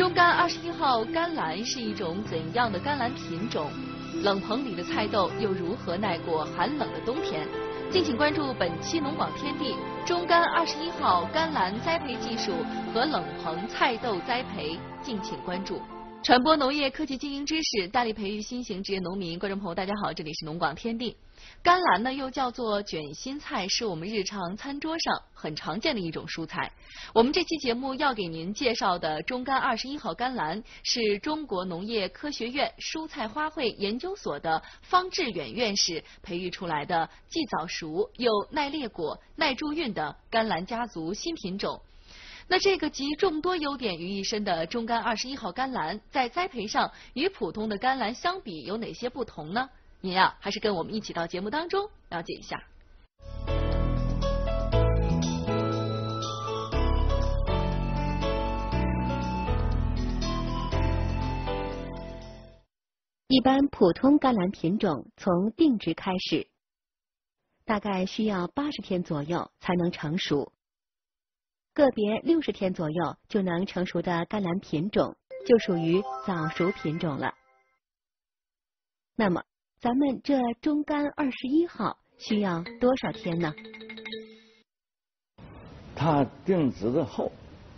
中甘21号甘蓝是一种怎样的甘蓝品种？冷棚里的菜豆又如何耐过寒冷的冬天？敬请关注本期农广天地中甘21号甘蓝栽培技术和冷棚菜豆栽培，敬请关注。传播农业科技经营知识，大力培育新型职业农民。观众朋友，大家好，这里是农广天地。甘蓝呢，又叫做卷心菜，是我们日常餐桌上很常见的一种蔬菜。我们这期节目要给您介绍的中甘21号甘蓝，是中国农业科学院蔬菜花卉研究所的方志远院士培育出来的既早熟又耐裂果、耐助孕的甘蓝家族新品种。那这个集众多优点于一身的中甘21号甘蓝，在栽培上与普通的甘蓝相比有哪些不同呢？您还是跟我们一起到节目当中了解一下。 一般普通甘蓝品种从定植开始，大概需要80天左右才能成熟。个别60天左右就能成熟的甘蓝品种就属于早熟品种了。那么咱们这中甘21号需要多少天呢？ 它定植的后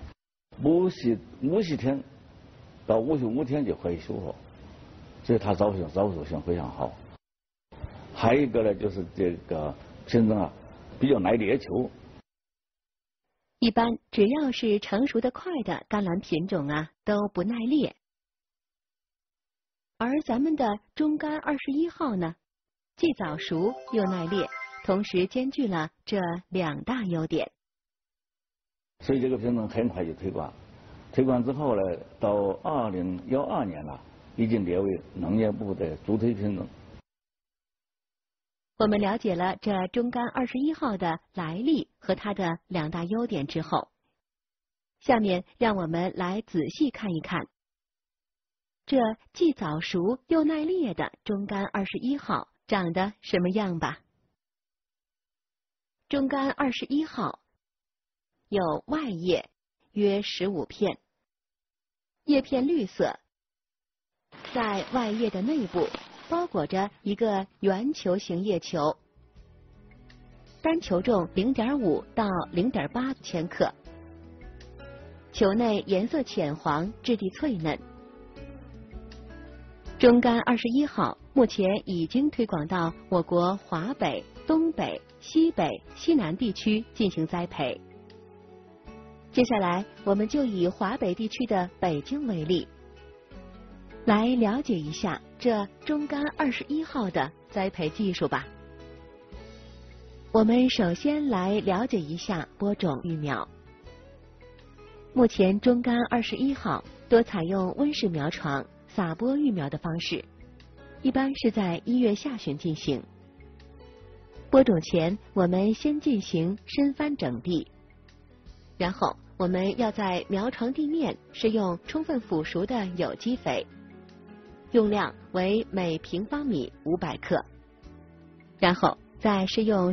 50天到55天就可以收获，所以它早熟性非常好。还有一个呢，就是这个品种比较耐裂球。 一般只要是成熟的快的甘蓝品种都不耐裂，而咱们的中甘21号呢，既早熟又耐裂，同时兼具了这2大优点。 所以这个品种很快就推广，推广之后呢，到2012年了，已经列为农业部的主推品种。 我们了解了这中甘21号的来历和它的2大优点之后，下面让我们来仔细看一看这既早熟又耐裂的中甘21号长得什么样吧。中甘21号有外叶约15片，叶片绿色，在外叶的内部包裹着一个圆球形叶球，单球重0.5到0.8千克，球内颜色浅黄，质地脆嫩。中甘21号目前已经推广到我国华北、东北、西北、西南地区进行栽培。接下来我们就以华北地区的北京为例，来了解一下这中甘21号的栽培技术吧。我们首先来了解一下播种育苗。目前中甘21号多采用温室苗床撒播育苗的方式，一般是在1月下旬进行。播种前我们先进行深翻整地，然后我们要在苗床地面施用充分腐熟的有机肥，用量为每平方米500克，然后再施用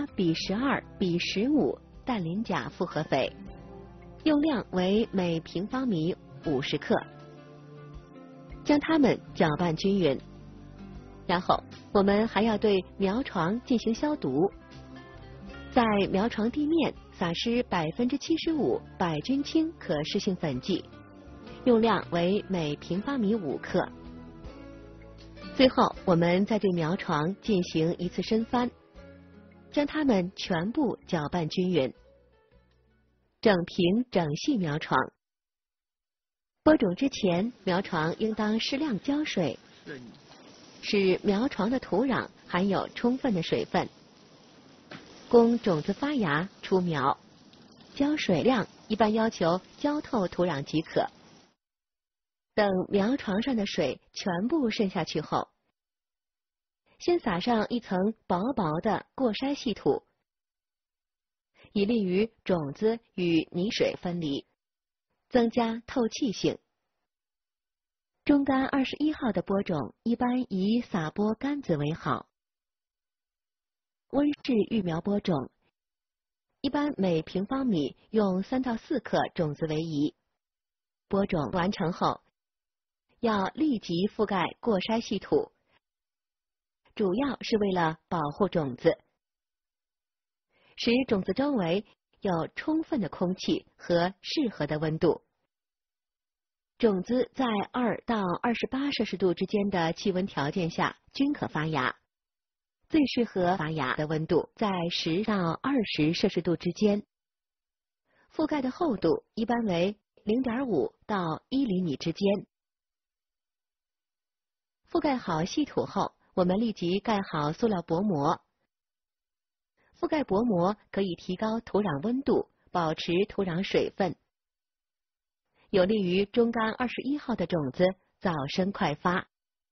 18:12:15氮磷钾复合肥，用量为每平方米50克，将它们搅拌均匀。然后我们还要对苗床进行消毒，在苗床地面撒施75%百菌清可湿性粉剂，用量为每平方米5克。最后我们再对苗床进行一次深翻，将它们全部搅拌均匀，整平整细苗床。播种之前，苗床应当适量浇水，使苗床的土壤含有充分的水分，供种子发芽出苗。浇水量一般要求浇透土壤即可。等苗床上的水全部渗下去后，先撒上一层薄薄的过筛细土，以利于种子与泥水分离，增加透气性。中甘21号的播种一般以撒播甘子为好。温室育苗播种一般每平方米用3到4克种子为宜， 播种完成后，要立即覆盖过筛细土，主要是为了保护种子，使种子周围有充分的空气和适合的温度。种子在2到28摄氏度之间的气温条件下均可发芽，最适合发芽的温度在10到20摄氏度之间。覆盖的厚度一般为0.5到1厘米之间。覆盖好细土后，我们立即盖好塑料薄膜。覆盖薄膜可以提高土壤温度，保持土壤水分，有利于中干21号的种子早生快发。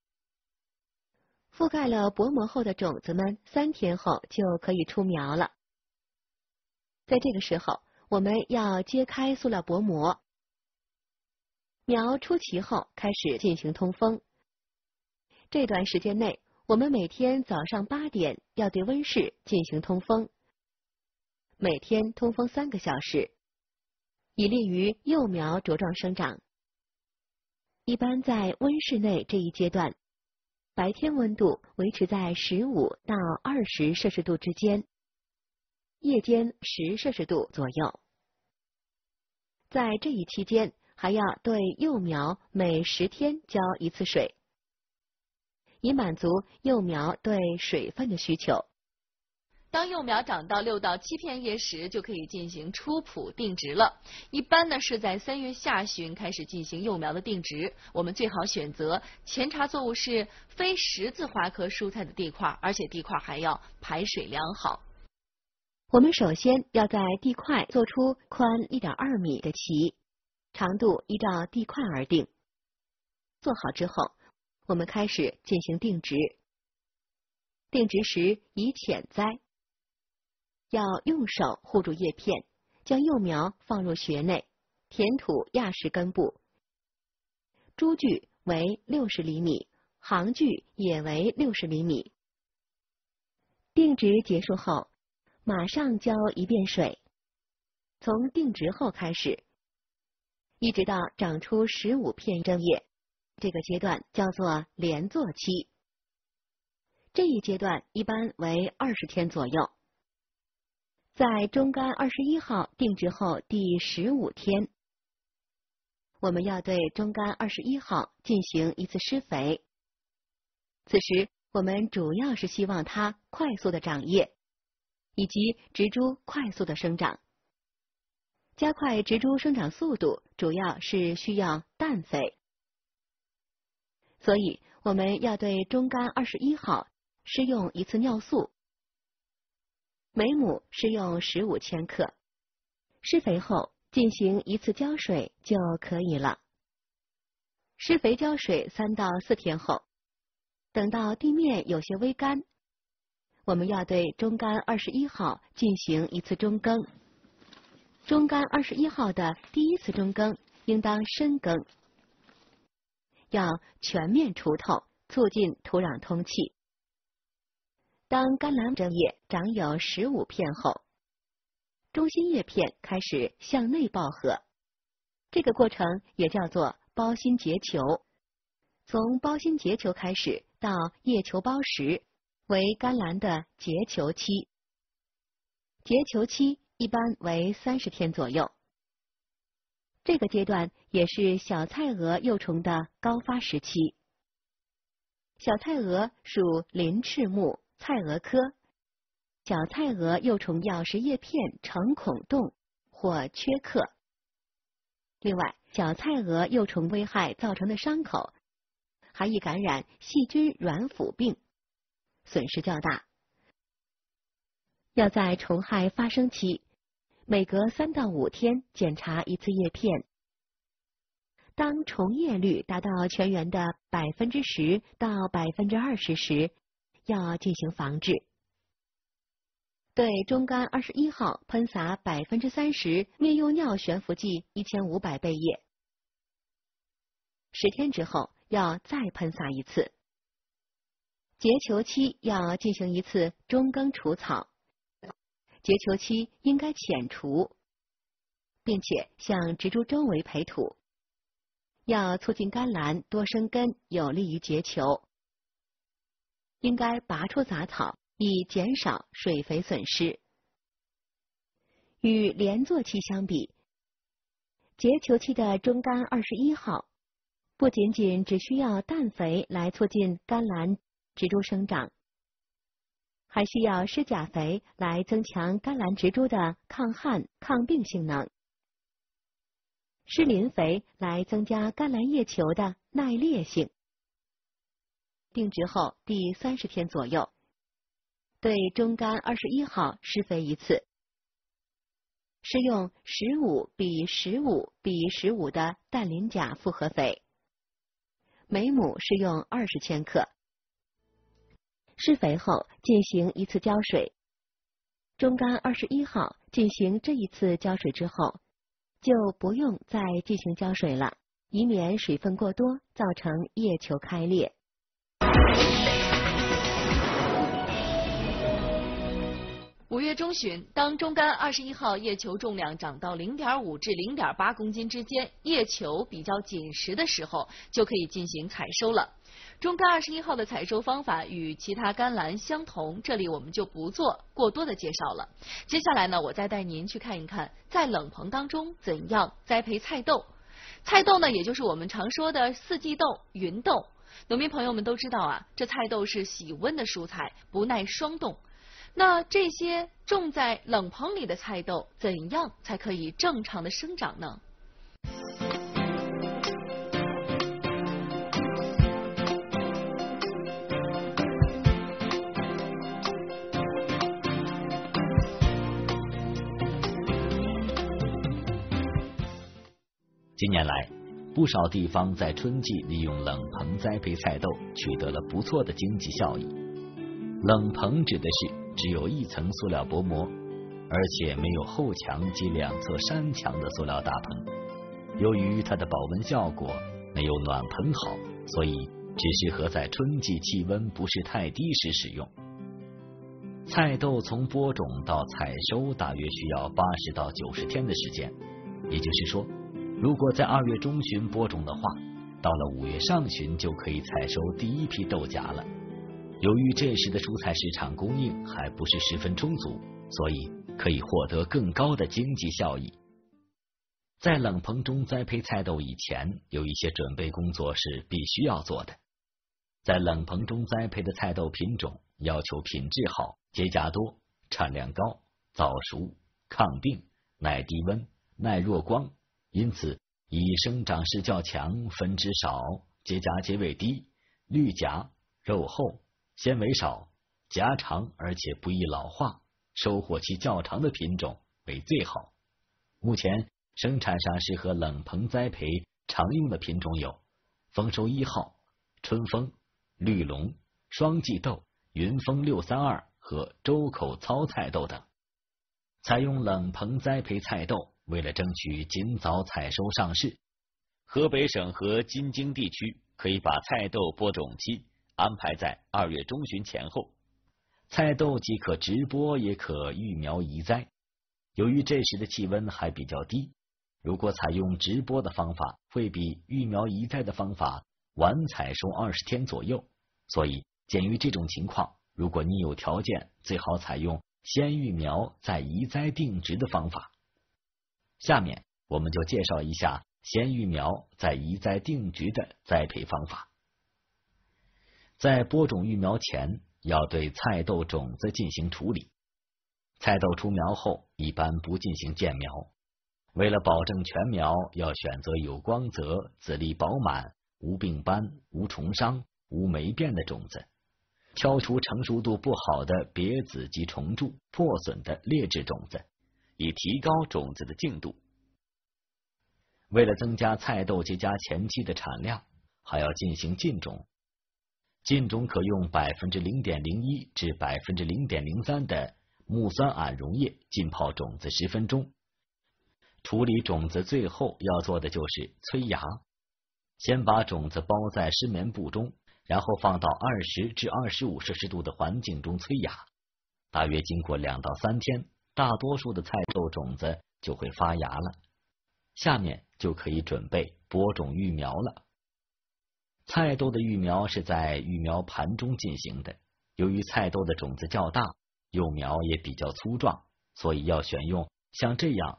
覆盖了薄膜后的种子们3天后就可以出苗了。在这个时候，我们要揭开塑料薄膜。苗出奇后开始进行通风。这段时间内，我们每天早上8点要对温室进行通风，每天通风3个小时，以利于幼苗茁壮生长。一般在温室内这一阶段，白天温度维持在15到20摄氏度之间，夜间10摄氏度左右。在这一期间，还要对幼苗每10天浇1次水，以满足幼苗对水分的需求。 当幼苗长到6到7片叶时，就可以进行出圃定植了。一般呢是在3月下旬开始进行幼苗的定植。我们最好选择前茬作物是非十字花科蔬菜的地块，而且地块还要排水良好。 我们首先要在地块做出宽1.2米的畦，长度依照地块而定。做好之后，我们开始进行定植。定植时宜浅栽，要用手护住叶片，将幼苗放入穴内，填土压实根部。株距为60厘米，行距也为60厘米。定植结束后，马上浇1遍水。从定植后开始，一直到长出15片针叶，这个阶段叫做连作期。这一阶段一般为20天左右。在中干21号定植后第15天，我们要对中干21号进行1次施肥。此时我们主要是希望它快速的长叶，以及植株快速的生长。加快植株生长速度，主要是需要氮肥。所以我们要对中干21号施用1次尿素，每亩施用15千克。施肥后进行1次浇水就可以了。施肥浇水3到4天后，等到地面有些微干，我们要对中干21号进行1次中耕。中干21号的第1次中耕应当深耕，要全面除透，促进土壤通气。当甘蓝针叶长有15片后，中心叶片开始向内抱合，这个过程也叫做包心结球。从包心结球开始到叶球包实，为甘蓝的结球期。结球期一般为30天左右。这个阶段也是小菜蛾幼虫的高发时期。小菜蛾属鳞翅目菜蛾科，小菜蛾幼虫要是叶片呈孔洞或缺刻。另外，小菜蛾幼虫危害造成的伤口还易感染细菌软腐病，损失较大。要在虫害发生期，每隔3到5天检查1次叶片。当虫叶率达到全园的10%到20%时，要进行防治。对中干21号喷洒30%灭幼尿悬浮剂1500倍液，10天之后要再喷洒1次。结球期要进行1次中耕除草，结球期应该浅除，并且向植株周围培土。 要促进甘蓝多生根，有利于结球。应该拔出杂草，以减少水肥损失。与连作期相比，结球期的中甘21号不仅仅只需要氮肥来促进甘蓝植株生长，还需要施钾肥来增强甘蓝植株的抗旱、抗病性能，施磷肥来增加甘蓝叶球的耐裂性。定植后第30天左右，对中甘21号施肥一次，施用15:15:15的氮磷钾复合肥，每亩施用20千克。施肥后进行一次浇水。中甘21号进行这一次浇水之后，就不用再进行浇水了，以免水分过多造成叶球开裂。 5月中旬，当中甘21号叶球重量长到0.5至0.8公斤之间，叶球比较紧实的时候，就可以进行采收了。中甘21号的采收方法与其他甘蓝相同，这里我们就不做过多的介绍了。接下来呢，我再带您去看一看，在冷棚当中怎样栽培菜豆。菜豆呢，也就是我们常说的四季豆、芸豆。农民朋友们都知道啊，这菜豆是喜温的蔬菜，不耐霜冻。那这些种在冷棚里的菜豆，怎样才可以正常的生长呢？ 近年来，不少地方在春季利用冷棚栽培菜豆，取得了不错的经济效益。冷棚指的是只有一层塑料薄膜，而且没有后墙及两侧山墙的塑料大棚。由于它的保温效果没有暖棚好，所以只适合在春季气温不是太低时使用。菜豆从播种到采收大约需要80到90天的时间，也就是说，如果在2月中旬播种的话，到了5月上旬就可以采收第一批豆荚了。由于这时的蔬菜市场供应还不是十分充足，所以可以获得更高的经济效益。在冷棚中栽培菜豆以前，有一些准备工作是必须要做的。在冷棚中栽培的菜豆品种要求品质好、结荚多、产量高、早熟、抗病、耐低温、耐弱光，因此以生长势较强、分枝少、结荚结尾低、绿荚、肉厚、纤维少、荚长而且不易老化、收获期较长的品种为最好。目前生产上适合冷棚栽培常用的品种有丰收1号、春风、绿龙、双季豆、云峰632和周口糙菜豆等。采用冷棚栽培菜豆，为了争取尽早采收上市，河北省和京津地区可以把菜豆播种期安排在2月中旬前后，菜豆既可直播也可育苗移栽。由于这时的气温还比较低，如果采用直播的方法，会比育苗移栽的方法晚采收20天左右，所以鉴于这种情况，如果你有条件，最好采用先育苗再移栽定植的方法。下面我们就介绍一下先育苗再移栽定植的栽培方法。在播种育苗前，要对菜豆种子进行处理。菜豆出苗后，一般不进行间苗。为了保证全苗，要选择有光泽、籽粒饱满、无病斑、无虫伤、无霉变的种子，挑除成熟度不好的瘪籽及虫蛀、破损的劣质种子，以提高种子的净度。为了增加菜豆结荚前期的产量，还要进行浸种。浸种可用0.01%至0.03%的木酸铵溶液浸泡种子10分钟。处理种子最后要做的就是催芽。先把种子包在湿棉布中，然后放到20至25摄氏度的环境中催芽。大约经过2到3天，大多数的菜豆种子就会发芽了。下面就可以准备播种育苗了。菜豆的育苗是在育苗盘中进行的，由于菜豆的种子较大，幼苗也比较粗壮，所以要选用像这样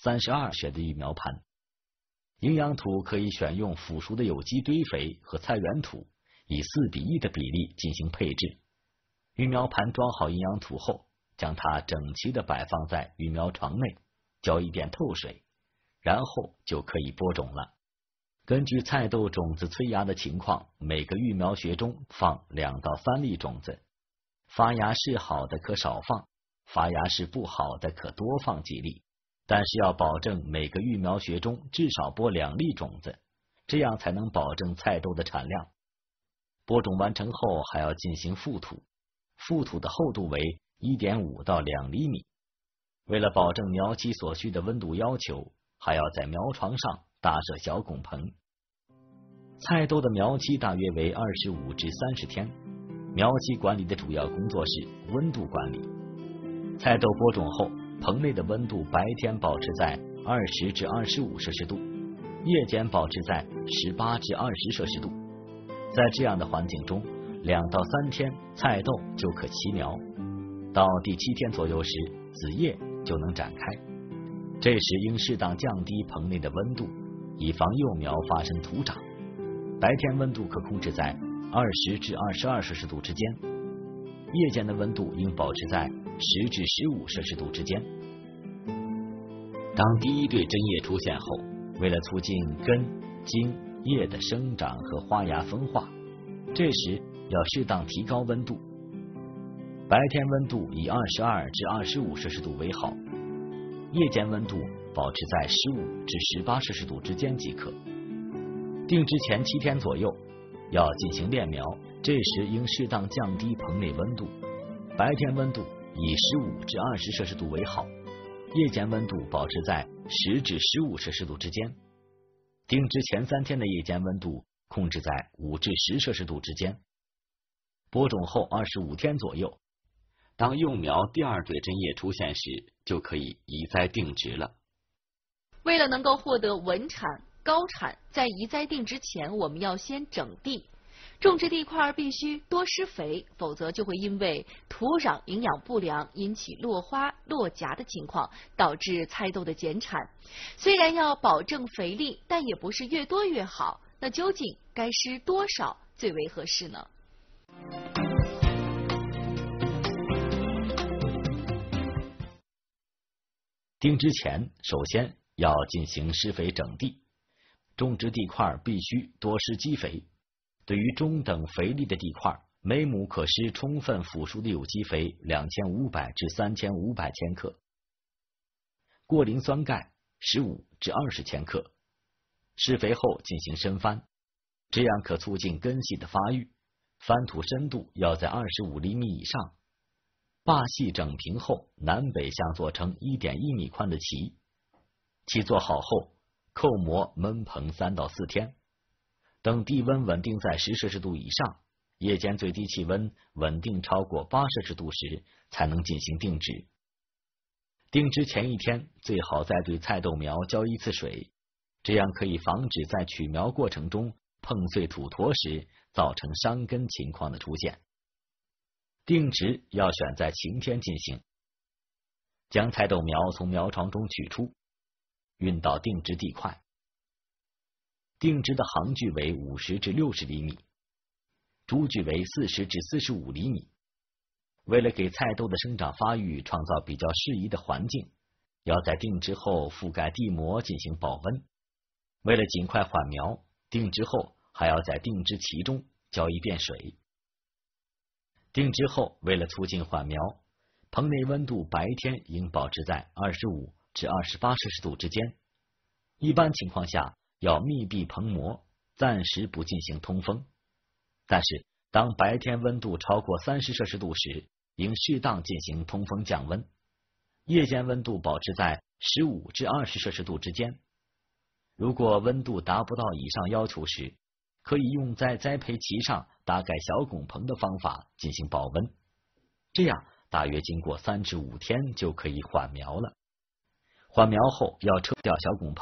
32穴的育苗盘。营养土可以选用腐熟的有机堆肥和菜园土，以4:1的比例进行配置。育苗盘装好营养土后，将它整齐地摆放在育苗床内，浇一遍透水，然后就可以播种了。根据菜豆种子催芽的情况，每个育苗穴中放2到3粒种子，发芽势好的可少放，发芽势不好的可多放几粒，但是要保证每个育苗穴中至少播2粒种子，这样才能保证菜豆的产量。播种完成后还要进行覆土，覆土的厚度为1.5到2厘米。为了保证苗期所需的温度要求，还要在苗床上搭设小拱棚。菜豆的苗期大约为25至30天，苗期管理的主要工作是温度管理。菜豆播种后，棚内的温度白天保持在20至25摄氏度，夜间保持在18至20摄氏度。在这样的环境中，2到3天菜豆就可齐苗，到第7天左右时，子叶就能展开。这时应适当降低棚内的温度，以防幼苗发生徒长。白天温度可控制在20至22摄氏度之间，夜间的温度应保持在10至15摄氏度之间。当第1对针叶出现后，为了促进根、茎、叶的生长和花芽分化，这时要适当提高温度。白天温度以22至25摄氏度为好，夜间温度保持在15至18摄氏度之间即可。定植前7天左右要进行炼苗，这时应适当降低棚内温度，白天温度以15至20摄氏度为好，夜间温度保持在10至15摄氏度之间。定植前3天的夜间温度控制在5至10摄氏度之间。播种后25天左右，当幼苗第2对针叶出现时，就可以移栽定植了。 为了能够获得稳产、高产，在移栽定植前，我们要先整地。种植地块必须多施肥，否则就会因为土壤营养不良引起落花落荚的情况，导致菜豆的减产。虽然要保证肥力，但也不是越多越好。那究竟该施多少最为合适呢？ 定植前，首先要进行施肥整地，种植地块必须多施基肥。对于中等肥力的地块，每亩可施充分腐熟的有机肥2500至3500千克，过磷酸钙15至20千克。施肥后进行深翻，这样可促进根系的发育。翻土深度要在25厘米以上。坝隙整平后，南北向做成1.1米宽的畦。畦做好后，扣膜闷棚3到4天。等地温稳定在10摄氏度以上，夜间最低气温稳定超过8摄氏度时，才能进行定植。定植前1天，最好再对菜豆苗浇1次水，这样可以防止在取苗过程中碰碎土坨时造成伤根情况的出现。定植要选在晴天进行，将菜豆苗从苗床中取出，运到定植地块。定植的行距为50至60厘米，株距为40至45厘米。为了给菜豆的生长发育创造比较适宜的环境，要在定植后覆盖地膜进行保温。为了尽快缓苗，定植后还要在定植畦中浇1遍水。定植后，为了促进缓苗，棚内温度白天应保持在25至28摄氏度之间。一般情况下要密闭棚膜，暂时不进行通风。但是当白天温度超过30摄氏度时，应适当进行通风降温。夜间温度保持在15至20摄氏度之间。如果温度达不到以上要求时，可以用在栽培畦上搭盖小拱棚的方法进行保温，这样大约经过3至5天就可以缓苗了。缓苗后要撤掉小拱棚，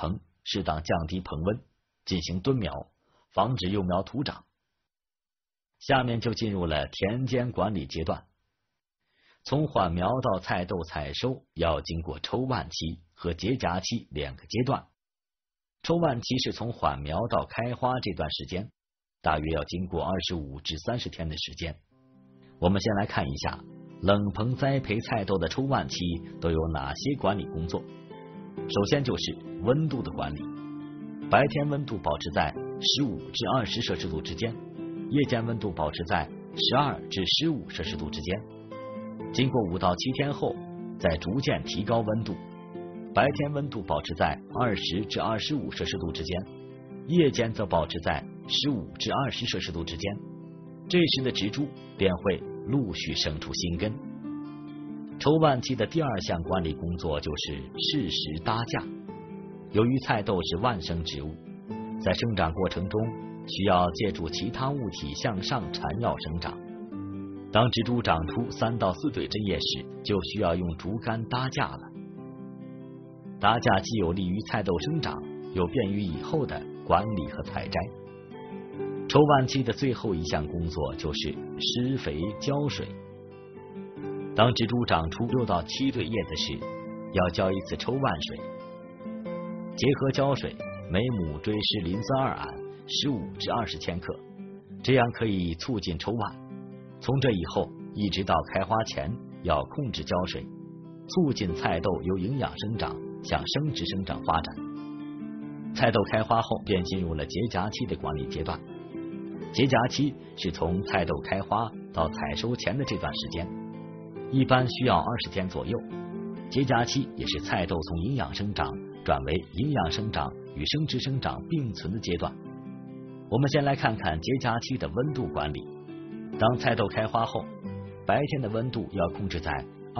适当降低棚温，进行蹲苗，防止幼苗徒长。下面就进入了田间管理阶段。从缓苗到菜豆采收要经过抽蔓期和结荚期2个阶段。抽蔓期是从缓苗到开花这段时间，大约要经过25至30天的时间。我们先来看一下冷棚栽培菜豆的抽蔓期都有哪些管理工作。首先就是温度的管理，白天温度保持在15至20摄氏度之间，夜间温度保持在12至15摄氏度之间。经过5到7天后，再逐渐提高温度，白天温度保持在20至25摄氏度之间，夜间则保持在15至20摄氏度之间。这时的植株便会陆续生出新根。抽蔓期的第2项管理工作就是适时搭架。由于菜豆是蔓生植物，在生长过程中需要借助其他物体向上缠绕生长。当植株长出3到4对针叶时，就需要用竹竿搭架了。搭架既有利于菜豆生长，又便于以后的管理和采摘。抽蔓期的最后一项工作就是施肥浇水。当植株长出6到7对叶子时，要浇一次抽蔓水。结合浇水，每亩追施磷酸2铵15至20千克，这样可以促进抽蔓。从这以后一直到开花前，要控制浇水，促进菜豆由营养生长向生殖生长发展。菜豆开花后便进入了结荚期的管理阶段。结荚期是从菜豆开花到采收前的这段时间，一般需要20天左右。结荚期也是菜豆从营养生长转为营养生长与生殖生长并存的阶段。我们先来看看结荚期的温度管理。当菜豆开花后，白天的温度要控制在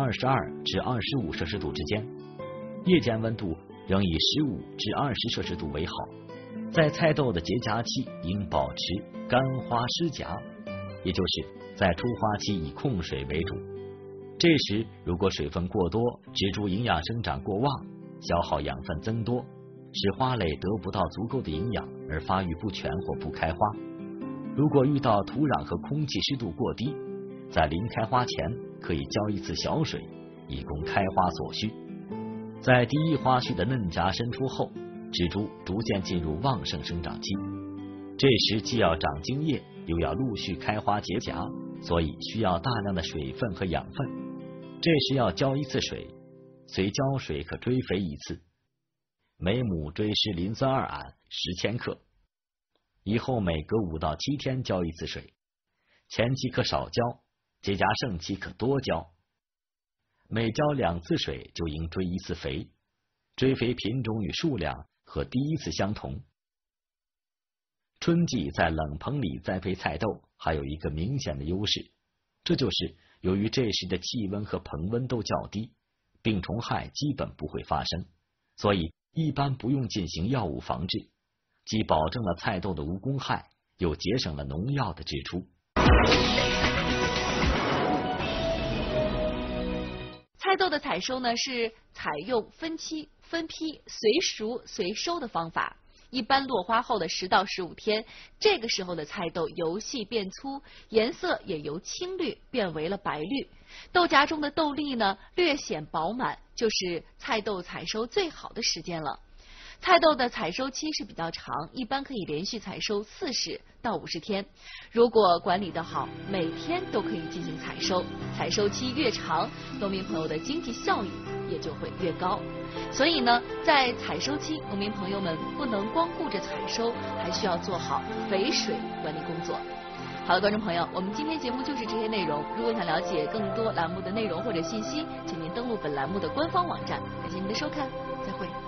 22至25摄氏度之间，夜间温度仍以15至20摄氏度为好。在菜豆的结荚期应保持干花湿荚，也就是在出花期以控水为主。这时如果水分过多，植株营养生长过旺，消耗养分增多，使花蕾得不到足够的营养而发育不全或不开花。如果遇到土壤和空气湿度过低，在临开花前可以浇一次小水，以供开花所需。在第一花序的嫩荚伸出后，植株逐渐进入旺盛生长期，这时既要长茎叶，又要陆续开花结荚，所以需要大量的水分和养分。这时要浇一次水，随浇水可追肥一次，每亩追施磷酸2铵10千克。以后每隔5到7天浇一次水，前期可少浇，结荚盛期可多浇。每浇2次水就应追1次肥，追肥品种与数量和第一次相同。春季在冷棚里栽培菜豆还有一个明显的优势，这就是由于这时的气温和棚温都较低，病虫害基本不会发生，所以一般不用进行药物防治，既保证了菜豆的无公害，又节省了农药的支出。 菜豆的采收呢，是采用分期、分批、随熟随收的方法。一般落花后的10到15天，这个时候的菜豆由细变粗，颜色也由青绿变为了白绿，豆荚中的豆粒呢略显饱满，就是菜豆采收最好的时间了。菜豆的采收期是比较长，一般可以连续采收40到50天。如果管理得好，每天都可以进行采收。采收期越长，农民朋友的经济效益也就会越高。所以呢，在采收期，农民朋友们不能光顾着采收，还需要做好肥水管理工作。好了，观众朋友，我们今天节目就是这些内容。如果想了解更多栏目的内容或者信息，请您登录本栏目的官方网站。感谢您的收看，再会。